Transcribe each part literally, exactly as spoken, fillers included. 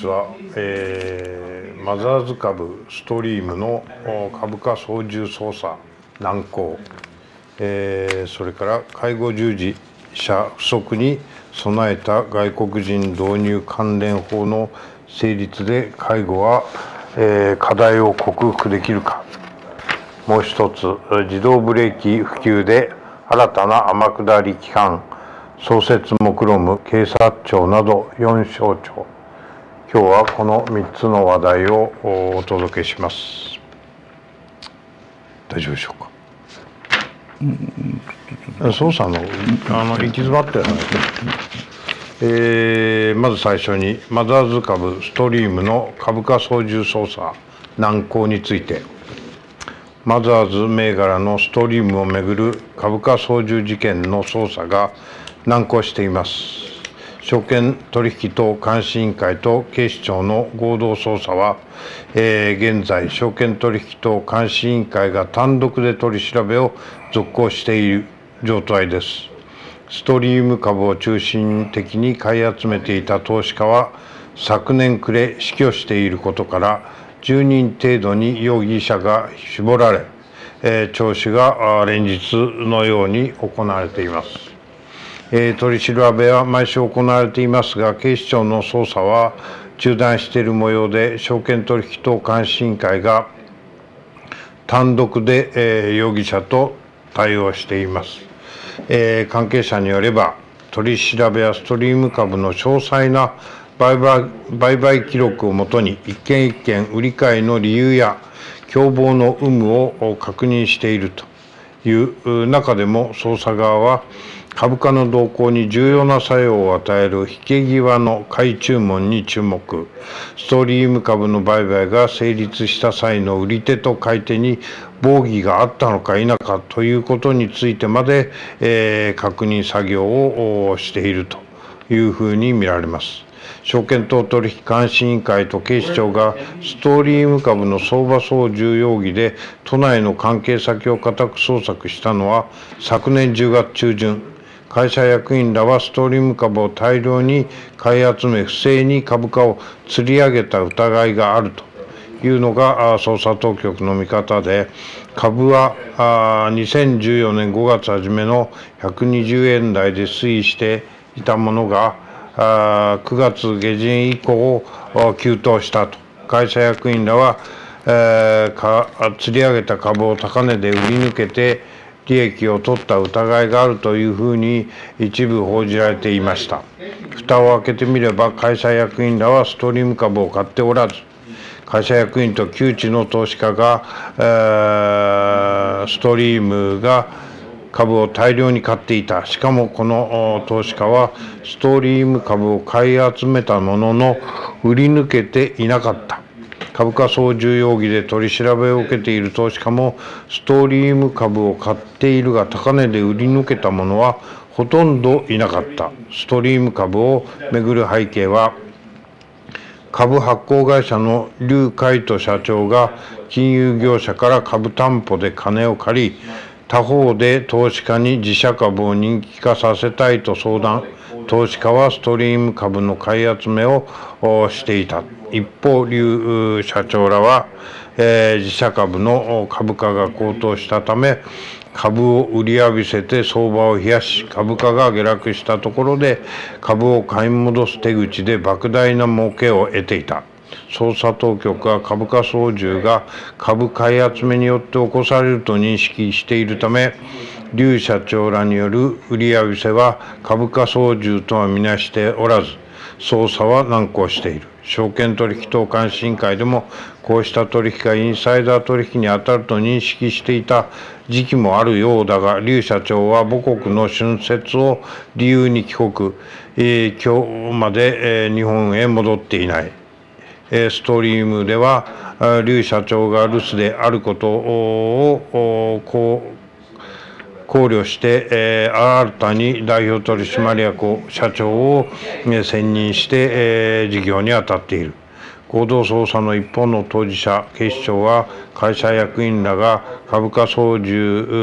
日は、えー、マザーズ株ストリームの株価操縦操作難航、えー、それから介護従事者不足に備えた外国人導入関連法の成立で介護は、えー、課題を克服できるか。もう一つ、自動ブレーキ普及で新たな天下り機関創設目論む警察庁などよん省庁。今日はこのみっつの話題をお届けします。大丈夫でしょうか。うん、操作のあの行き詰まってない。えー、まず最初にマザーズ株ストリームの株価操縦操作難航について。マザーズ銘柄のストリームをめぐる株価操縦事件の捜査が難航しています。証券取引等監視委員会と警視庁の合同捜査は、えー、現在証券取引等監視委員会が単独で取り調べを続行している状態です。ストリーム株を中心的に買い集めていた投資家は昨年暮れ死去していることからじゅうにん程度に容疑者が絞られ、えー、聴取が連日のように行われています。えー、取り調べは毎週行われていますが、警視庁の捜査は中断している模様で、証券取引等監視委員会が単独で、えー、容疑者と対応しています。えー、関係者によれば、取り調べはストリーム株の詳細な売買、売買記録をもとに一件一件売り買いの理由や共謀の有無を確認しているという中でも、捜査側は株価の動向に重要な作用を与える引け際の買い注文に注目。ストリーム株の売買が成立した際の売り手と買い手に傍疑があったのか否かということについてまで、えー、確認作業をしているというふうに見られます。証券等取引監視委員会と警視庁がストリーム株の相場操縦容疑で都内の関係先を家宅捜索したのは昨年じゅうがつ中旬。会社役員らはストリーム株を大量に買い集め、不正に株価を釣り上げた疑いがあるというのが捜査当局の見方で、株はにせんじゅうよねんごがつ初めのひゃくにじゅうえん台で推移していたものがくがつ下旬以降急騰したと。会社役員らは、えー、釣り上げた株を高値で売り抜けて利益を取った疑いがあるというふうに一部報じられていました。蓋を開けてみれば、会社役員らはストリーム株を買っておらず、会社役員と旧知の投資家が、えー、ストリームが株を大量に買っていた。しかもこの投資家はストリーム株を買い集めたものの売り抜けていなかった。株価操縦容疑で取り調べを受けている投資家もストリーム株を買っているが高値で売り抜けたものはほとんどいなかった。ストリーム株をめぐる背景は、株発行会社の劉海人社長が金融業者から株担保で金を借り、他方で投資家に自社株を人気化させたいと相談。投資家はストリーム株の買い集めをしていた。一方、劉社長らは、えー、自社株の株価が高騰したため、株を売り浴びせて相場を冷やし、株価が下落したところで株を買い戻す手口で莫大な儲けを得ていた。捜査当局は株価操縦が株買い集めによって起こされると認識しているため、劉社長らによる売り浴びせは株価操縦とは見なしておらず、捜査は難航している。証券取引等監視委員会でもこうした取引がインサイダー取引に当たると認識していた時期もあるようだが、劉社長は母国の春節を理由に帰国、えー、今日まで、えー、日本へ戻っていない。ストリームでは劉社長が留守であることを考慮して、えー、新たに代表取締役社長を選任して、えー、事業に当たっている。 合同捜査の一方の当事者、警視庁は会社役員らが株価操縦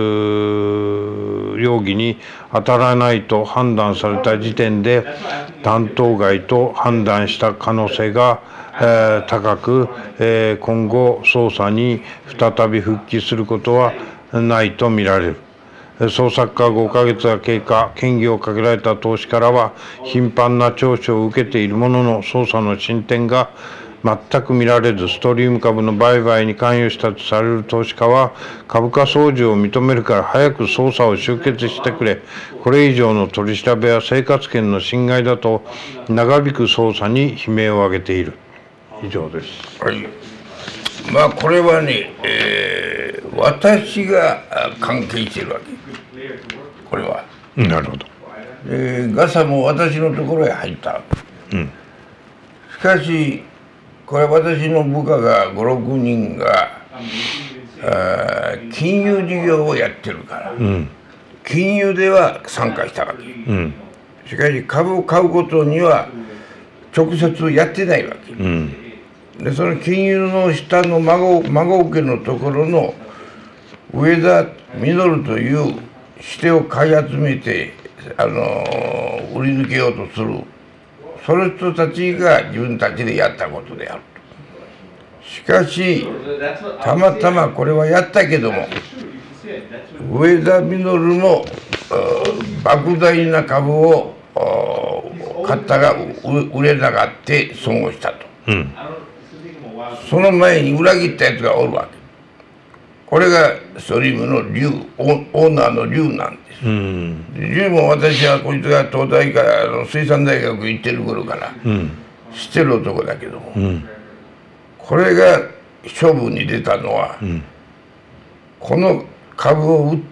容疑に当たらないと判断された時点で担当外と判断した可能性が、えー、高く、えー、今後捜査に再び復帰することはないとみられる。捜索からごかげつが経過、嫌疑をかけられた投資家らは頻繁な聴取を受けているものの、捜査の進展が全く見られず、ストリーム株の売買に関与したとされる投資家は、株価操縦を認めるから早く捜査を終結してくれ、これ以上の取り調べは生活権の侵害だと、長引く捜査に悲鳴を上げている。以上です。 はい。まあ、これはね、えー、私が関係しているわけ。これは。 なるほど。 えー、ガサも私のところへ入った。うん、しかし、これは私の部下がご、ろくにんが、あ金融事業をやってるから、うん、金融では参加したわけ。うん、しかし、株を買うことには直接やってないわけ。うん、でその金融の下の孫孫家のところの上田実という指定を買い集めて、あのー、売り抜けようとする、その人たちが自分たちでやったことであると。しかしたまたまこれはやったけども、上田実も莫大な株を買ったが売れなかって損をしたと。うん、その前に裏切ったやつがおるわけ。これがストリームの龍、オーナーの龍なんです。うん、龍も私はこいつが東大からの水産大学行ってる頃から、うん、知ってる男だけども、うん、これが勝負に出たのは、うん、この株を売って、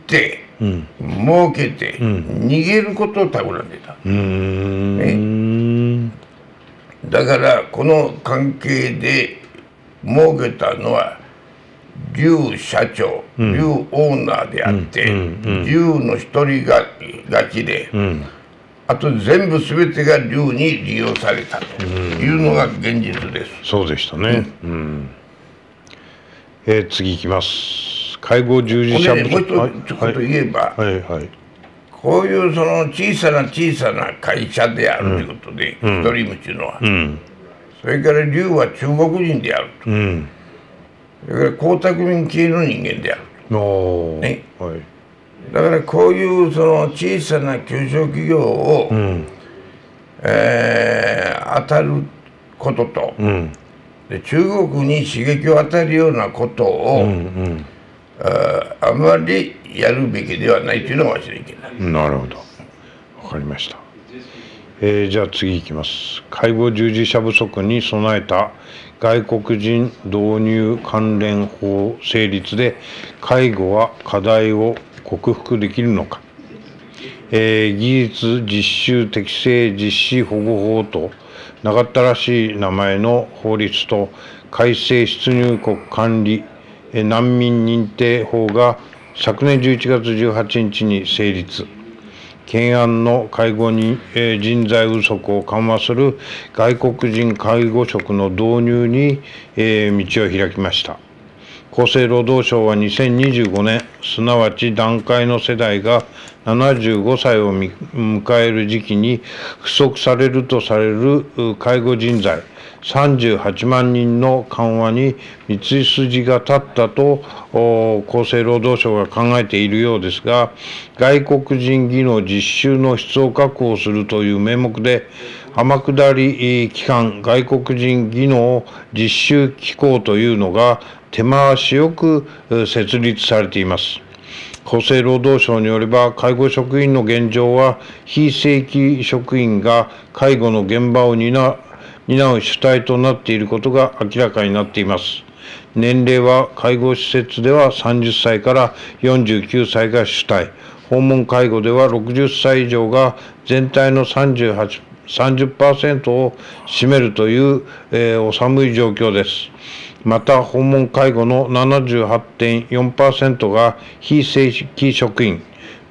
うん、儲けて、うん、逃げることを企んでた。うんね、だからこの関係で儲けたのは龍社長、龍、うん、オーナーであって、龍、うんうん、の一人が勝ちで、うん、あと全部全てが龍に利用されたというのが現実です。 うん、そうでしたね。うんうん、えー、次いきます。介護従事者不足、もう一つ言えば、はいはいはい、こういうその小さな小さな会社であるということで、うん、ストリームっていうのは、うん、それから龍は中国人であると、うん、それから江沢民系の人間であると、ね、はい、だからこういうその小さな中小企業を、うん、えー、当たることと、うん、で中国に刺激を与えるようなことを、うんうん、あ, あまりやるべきではないというのが私の意見だ。 なるほど、わかりました。えー、じゃあ次いきます。介護従事者不足に備えた外国人導入関連法成立で介護は課題を克服できるのか。えー、技術実習適正実施保護法と長ったらしい名前の法律と改正出入国管理難民認定法が昨年じゅういちがつじゅうはちにちに成立。懸案の介護に、えー、人材不足を緩和する外国人介護職の導入に、えー、道を開きました。厚生労働省はにせんにじゅうごねん、すなわち団塊の世代がななじゅうごさいを迎える時期に不足されるとされる介護人材さんじゅうはちまんにんの緩和に道筋が立ったと厚生労働省が考えているようですが、外国人技能実習の質を確保するという名目で天下り機関外国人技能実習機構というのが手回しよく設立されています。厚生労働省によれば、介護職員の現状は非正規職員が介護の現場を担う担う主体となっていることが明らかになっています。年齢は介護施設ではさんじゅっさいからよんじゅうきゅうさいが主体、訪問介護ではろくじゅっさい以上が全体のさんじゅうはち、さんじゅっパーセント を占めるという、えー、お寒い状況です。また、訪問介護の ななじゅうはちてんよんパーセント が非正規職員、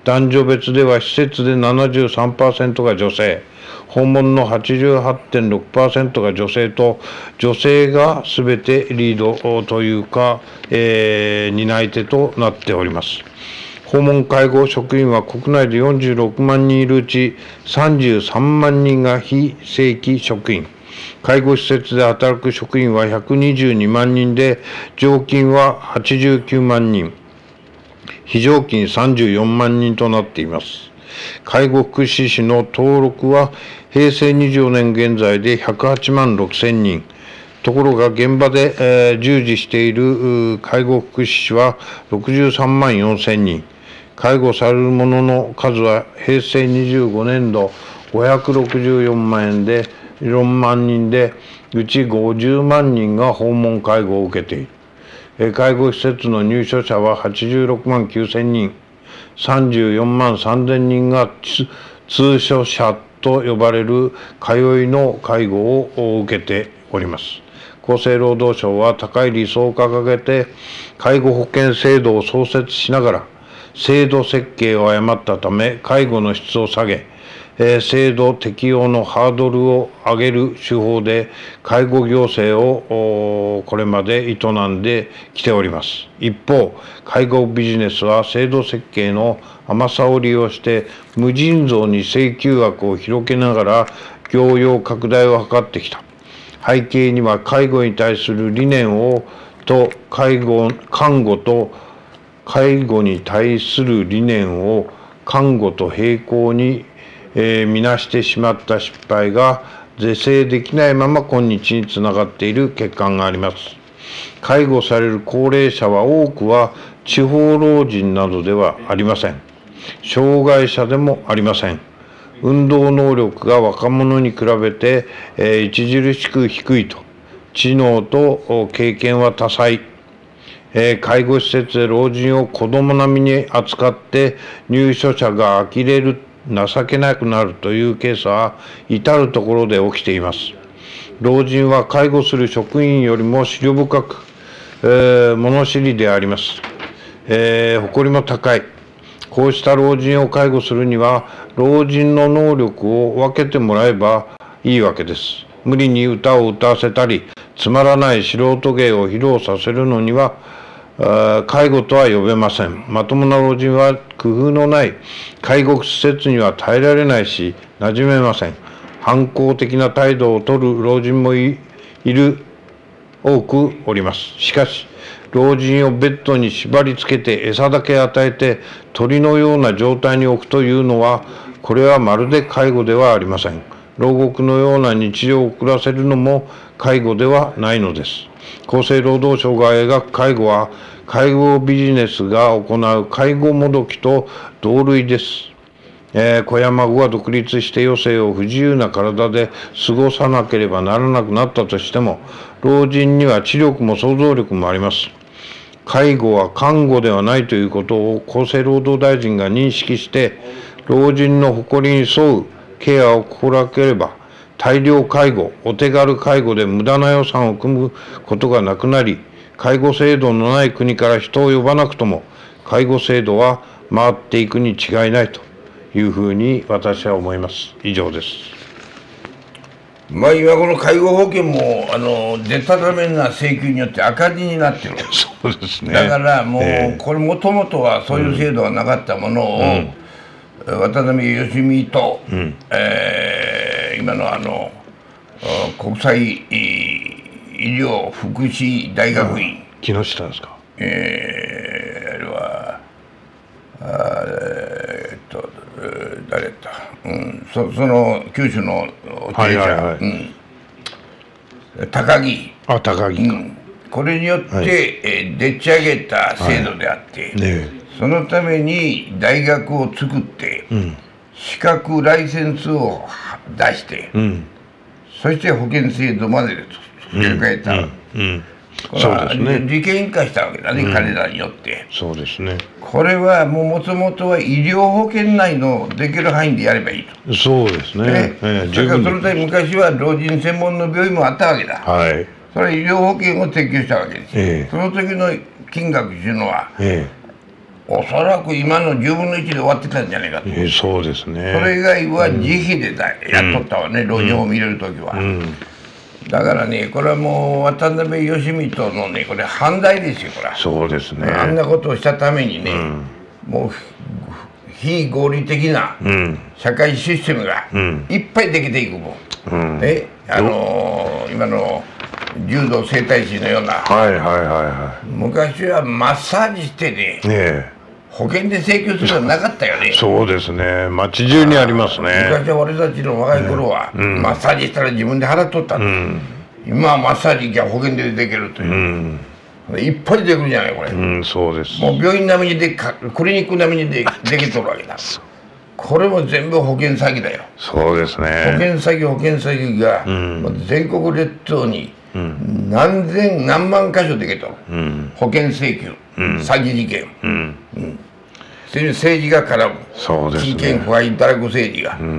男女別では施設で ななじゅうさんパーセント が女性、訪問の はちじゅうはちてんろくパーセント が女性と、女性がすべてリードというか、えー、担い手となっております。訪問介護職員は国内でよんじゅうろくまんにんいるうちさんじゅうさんまんにんが非正規職員、介護施設で働く職員はひゃくにじゅうにまんにんで、常勤ははちじゅうきゅうまんにん、非常勤さんじゅうよんまんにんとなっています。介護福祉士の登録はへいせいにじゅうよねん現在でひゃくはちまんろくせんにん。ところが現場で、えー、従事している介護福祉士はろくじゅうさんまんよんせんにん。介護される者の数はへいせいにじゅうごねんどごひゃくろくじゅうよんまんえんでよんまんにんで、うちごじゅうまんにんが訪問介護を受けている。介護施設の入所者ははちじゅうろくまんきゅうせんにん、さんじゅうよんまんさんぜんにんが通所者と呼ばれる通いの介護を受けております。厚生労働省は高い理想を掲げて介護保険制度を創設しながら、制度設計を誤ったため介護の質を下げ、制度適用のハードルを上げる手法で介護行政をこれまで営んできております。一方、介護ビジネスは制度設計の甘さを利用して無尽蔵に請求額を広げながら業用拡大を図ってきた。背景には介護に対する理念をと介護、看護と介護に対する理念を看護と並行にえー、見なしてしまった失敗が是正できないまま今日につながっている欠陥があります。介護される高齢者は多くは地方老人などではありません。障害者でもありません。運動能力が若者に比べて、えー、著しく低いと。知能と経験は多彩。えー、介護施設で老人を子供並みに扱って入所者が呆れる情けなくなるというケースは至るところで起きています。老人は介護する職員よりも思慮深く、えー、物知りであります、えー。誇りも高い。こうした老人を介護するには老人の能力を分けてもらえばいいわけです。無理に歌を歌わせたりつまらない素人芸を披露させるのには介護とは呼べません。まともな老人は工夫のない介護施設には耐えられないし、馴染めません。反抗的な態度を取る老人も い, いる、多くおります。しかし、老人をベッドに縛り付けて餌だけ与えて鳥のような状態に置くというのは、これはまるで介護ではありません。牢獄のような日常を送らせるのも介護ではないのです。厚生労働省が描く介護は、介護ビジネスが行う介護もどきと同類です。えー、子や孫が独立して余生を不自由な体で過ごさなければならなくなったとしても、老人には知力も想像力もあります。介護は看護ではないということを厚生労働大臣が認識して、老人の誇りに沿うケアを心がければ、大量介護、お手軽介護で無駄な予算を組むことがなくなり、介護制度のない国から人を呼ばなくとも、介護制度は回っていくに違いないというふうに私は思います。以上です。 まあ今この介護保険もあのでたらめな請求によって赤字になってる。 そうですね。 だからもう、えー、これもともとはそういう制度がなかったものを、うん、渡辺義美と、うん、えー、今のあの国際医療福祉大学院、うん、 木下ですか。 えー、あれはあえー、っと誰だった、うん、そ, その九州の経営者、はいはいはい、うん、高木あ高木か、うん、 これによって、はい、えでっち上げた制度であって、はいね、そのために大学を作って、うん、資格ライセンスを出して、うん、そして保険制度まで付け替えた、うんうんうんこれは利権化したわけだね、うん、彼らによって。 そうですね。 これはもともとは医療保険内のできる範囲でやればいいと。 そうですね。ねえー、だからそのため昔は老人専門の病院もあったわけだ。はい。それは医療保険を提供したわけです。えー、その時の金額というのは、えおそらく今のじゅうぶんのいちで終わってたんじゃないかと、 えー、そうですね。 それ以外は自費でだ、うん、やっとったわね、老人を見れる時は、うんうん、だからね、これはもう渡辺義満のね、これ反対ですよ、これは。 そうですね。 あんなことをしたためにね、うん、もう非合理的な社会システムがいっぱいできていくもん、うん、えあのー、今の柔道整体師のような、 はいはいはいはい、 昔はマッサージしてね、ね保険で請求するのなかったよね。 そうですね、街中にありますね。 昔は俺たちの若い頃は、ね、うん、マッサージしたら自分で払っとったんだ、うん、今はマッサージ行きゃ保険でできるという、うんいっぱい出てくるじゃないこれ、うん、そうです。もう病院並みにでかクリニック並みにでできとるわけだ。これも全部保険詐欺だよ。 そうですね。 保険詐欺保険詐欺が、うん、全国列島に何千何万箇所できとる、うん、保険請求、うん、詐欺事件、うんうん、政治が絡む。そうですね。金権腐敗堕落政治が、うん、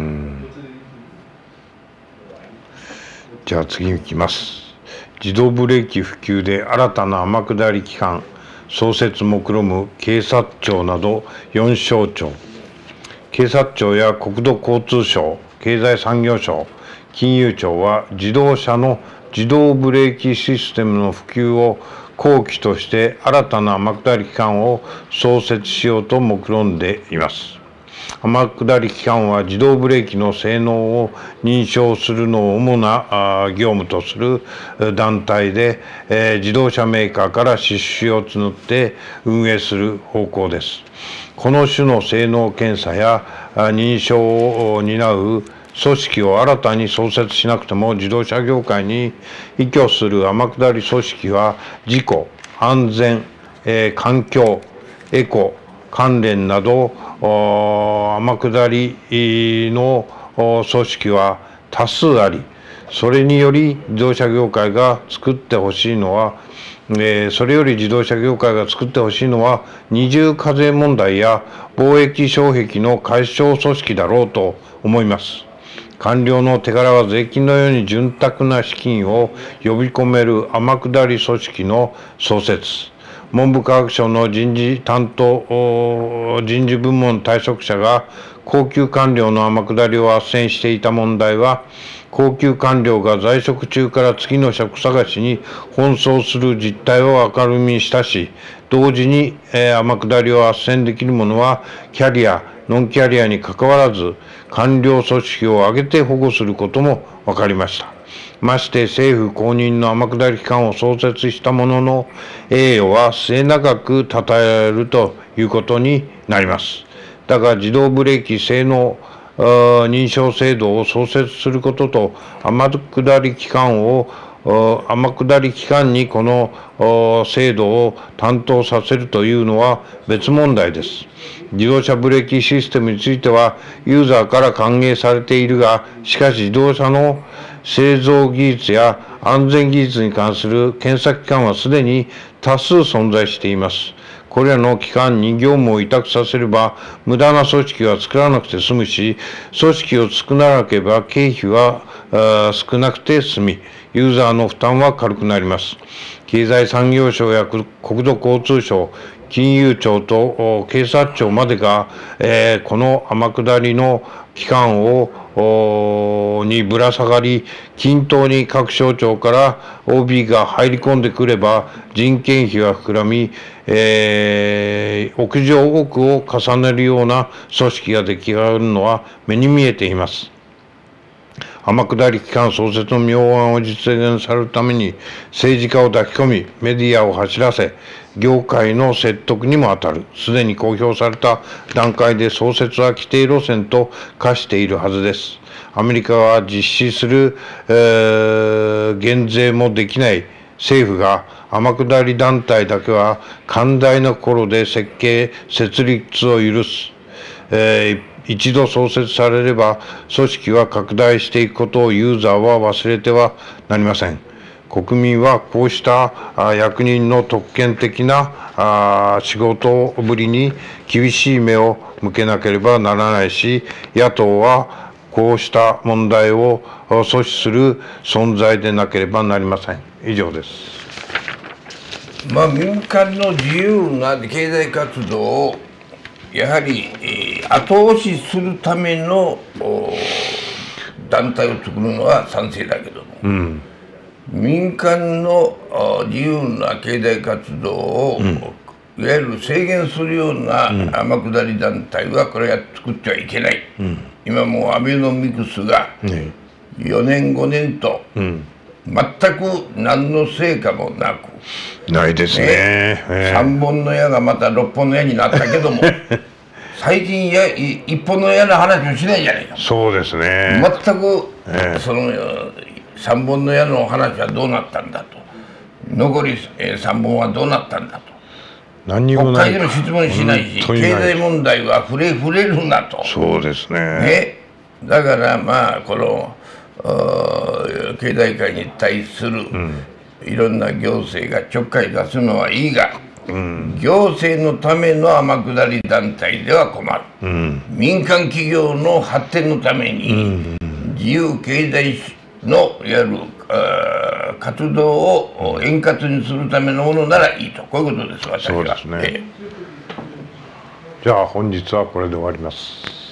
じゃあ次いきます。自動ブレーキ普及で新たな天下り機関創設目論む警察庁などよん省庁、警察庁や国土交通省、経済産業省、金融庁は自動車の自動ブレーキシステムの普及を後期として新たな天下り機関を創設しようと目論んでいます。天下り機関は自動ブレーキの性能を認証するのを主な業務とする団体で、えー、自動車メーカーから出資を募って運営する方向です。この種の性能検査や認証を担う組織を新たに創設しなくても自動車業界に依拠する天下り組織は事故、安全、えー、環境、エコ関連など天下りの組織は多数あり、それにより自動車業界が作ってほしいのは、えー、それより自動車業界が作ってほしいのは二重課税問題や貿易障壁の解消組織だろうと思います。官僚の手柄は税金のように潤沢な資金を呼び込める天下り組織の創設。文部科学省の人事担当人事部門退職者が高級官僚の天下りを斡旋していた問題は、高級官僚が在職中から次の職探しに奔走する実態を明るみにしたし、同時に、えー、天下りを斡旋できる者はキャリア、ノンキャリアにかかわらず官僚組織を挙げて保護することも分かりました。まして政府公認の天下り機関を創設したものの栄誉は末永く称えるということになります。だが自動ブレーキ性能認証制度を創設することと天下り機関を天下り機関にこの制度を担当させるというのは別問題です。自動車ブレーキシステムについてはユーザーから歓迎されているが、しかし自動車の製造技術や安全技術に関する検査機関はすでに多数存在しています。これらの機関に業務を委託させれば無駄な組織は作らなくて済むし、組織を作らなければ経費は少なくて済み、ユーザーの負担は軽くなります。経済産業省や国土交通省、金融庁と警察庁までが、えー、この天下りの機関をにぶら下がり、均等に各省庁から オービー が入り込んでくれば人件費は膨らみ、えー、億上億を重ねるような組織が出来上がるのは目に見えています。天下り機関創設の妙案を実現されるために政治家を抱き込みメディアを走らせ業界の説得にも当たる。すでに公表された段階で創設は規定路線と化しているはずです。アメリカは実施する、えー、減税もできない政府が天下り団体だけは寛大な心で設計設立を許す、えー一度創設されれば組織は拡大していくことをユーザーは忘れてはなりません。国民はこうした役人の特権的な仕事ぶりに厳しい目を向けなければならないし、野党はこうした問題を阻止する存在でなければなりません。以上です。 まあ民間の自由な経済活動をやはり、えー、後押しするための団体を作るのは賛成だけども、うん、民間の自由な経済活動を、うん、いわゆる制限するような天下り団体はこれは作ってはいけない、うん、今もうアベノミクスがよねんごねんと、うん、全く何の成果もなくないですね、ねえー、さんぼんの矢がまたろっぽんの矢になったけども最近やいっぽんの矢の話をしないじゃないか。 そうですね、 全く、えー、そのさんぼんの矢の話はどうなったんだと、残りさんぼんはどうなったんだと、 何にもない、 国会でも質問しないし、経済問題は触れ触れるなと。 そうですね。 ね、だからまあこの経済界に対する、うん、いろんな行政がちょっかい出すのはいいが、うん、行政のための天下り団体では困る、うん、民間企業の発展のために、うん、自由経済のいわゆる活動を円滑にするためのものならいいと、こういうことです、私は。 そうですね、ええ、じゃあ本日はこれで終わります。